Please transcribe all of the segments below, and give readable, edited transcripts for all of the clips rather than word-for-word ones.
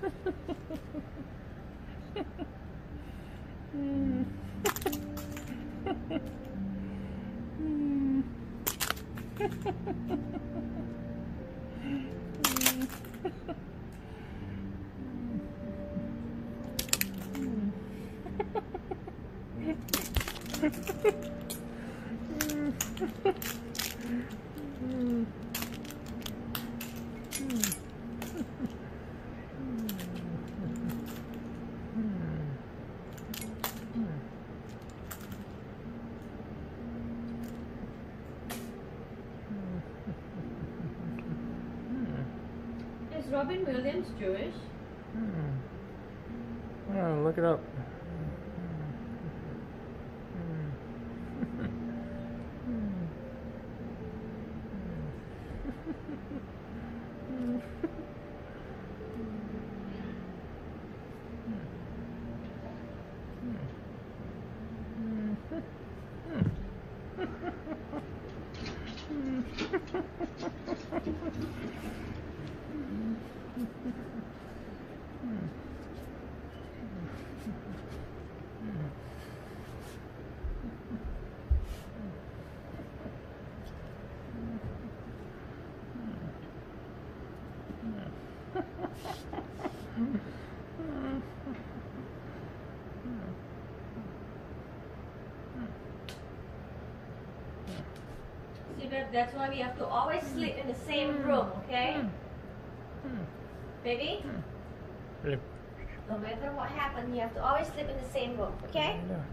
Is Robin Williams Jewish? Oh, look it up. See, babe, that's why we have to always sleep in the same room, okay? Baby? Really? No matter what happens, you have to always sleep in the same room, okay? Yeah.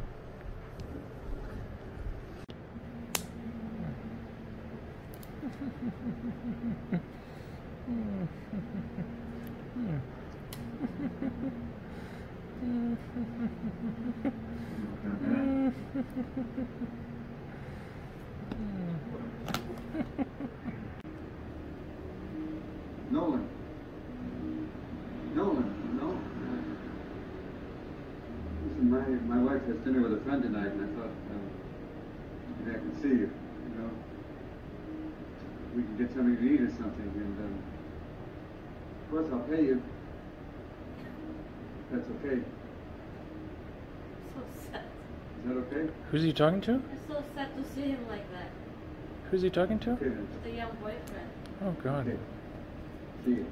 Nolan. Nolan, no. Listen, my wife has dinner with a friend tonight, and I thought maybe I could see you. You know, we can get something to eat or something, and of course I'll pay you. That's okay. So sad. Is that okay? Who's he talking to? It's so sad to see him like that. Who's he talking to? Okay then. The young boyfriend. Oh, God. Okay. See you.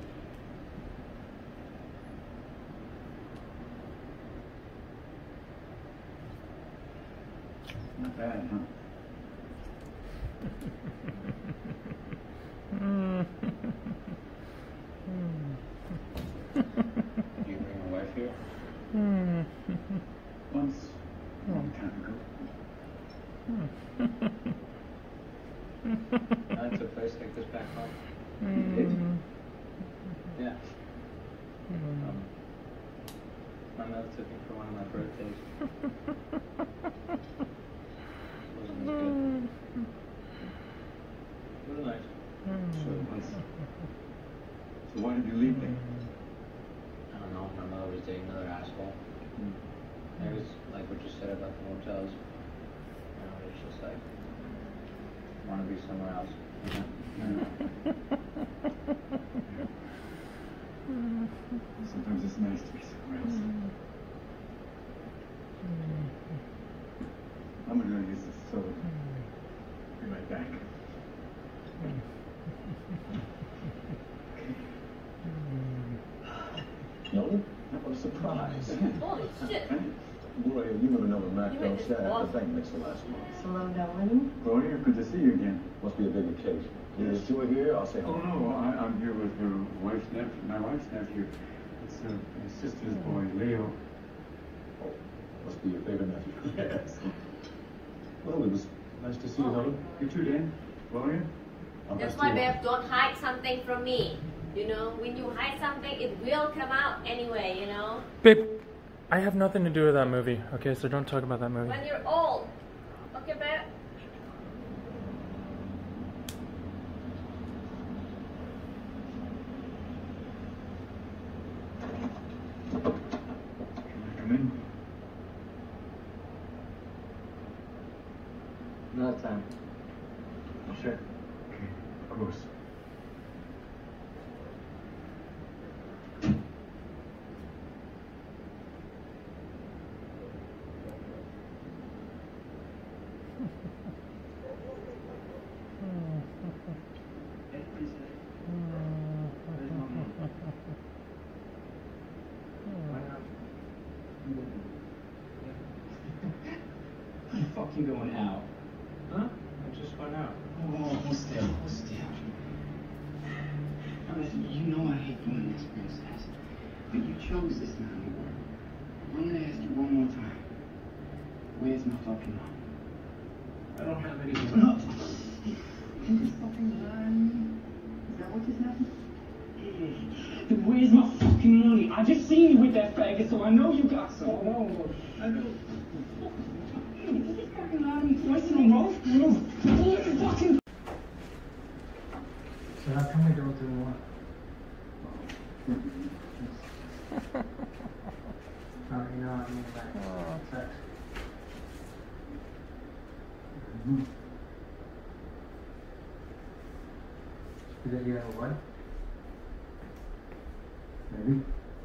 Not bad, huh? You bring your wife here? Once, a long time ago. That's a place like this back home? You did? Yeah. My mother took me for one of my birthdays. Wasn't as good. It was nice. So it was. So why did you leave then? I don't know, my mother was dating another asshole. It was like what you said about the motels. You know, it's just like, want to be somewhere else. Sometimes it's nice to be somewhere else. I'm gonna use this soda. Be right back. Nolan? How about a surprise? Holy shit. Gloria, you never know what Mac You don't went say this after long. bank makes the last month. Hello, Nolan. Gloria, good to see you again. Must be a big occasion. There's two are here, I'll say Oh hello. no, I'm here with your wife's nephew, my wife's nephew. It's my sister's boy, Leo. Oh, must be your favorite nephew. Yes. Well, it was nice to see you, Nolan. You too, Dan? Gloria? I'll That's best why, you babe, up. don't hide something from me. You know, when you hide something, it will come out anyway, you know? Babe, I have nothing to do with that movie, okay? So don't talk about that movie. When you're old. Okay, babe? Can I come in? Another time. Sure. Okay, of course. Where the fuck you going out? Huh? I just went out. Oh, hold still, hold still. Now listen, you know I hate doing this, princess. But you chose this line of work. I'm gonna ask you one more time. Where's my fucking mom? I don't have any. No! You just fucking lying. Is that what just happened? Then where's my fucking money? I just seen you with that faggot, so I know you got some. Oh, I know. You just fucking lied to me twice in a row? You fucking... So how come we don't do more? You know, I mean, like, sex. That you have a what? Maybe.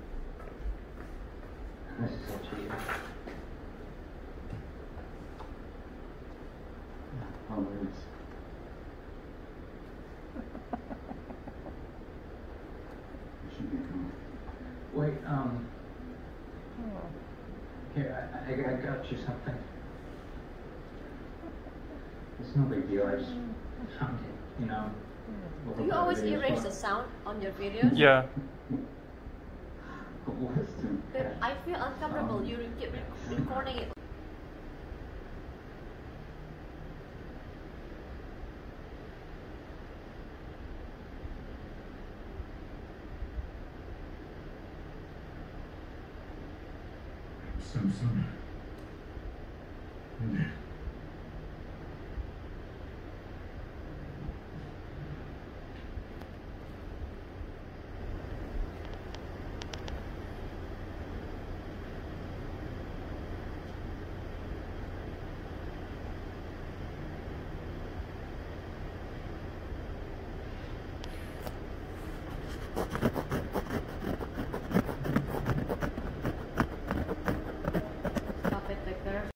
This is so cheap. Probably is. It should be cool. Wait, here, I got you something. It's no big deal, I just found it, you know. Do you always erase the sound on your videos? Yeah. But I feel uncomfortable. You keep recording it. Samson.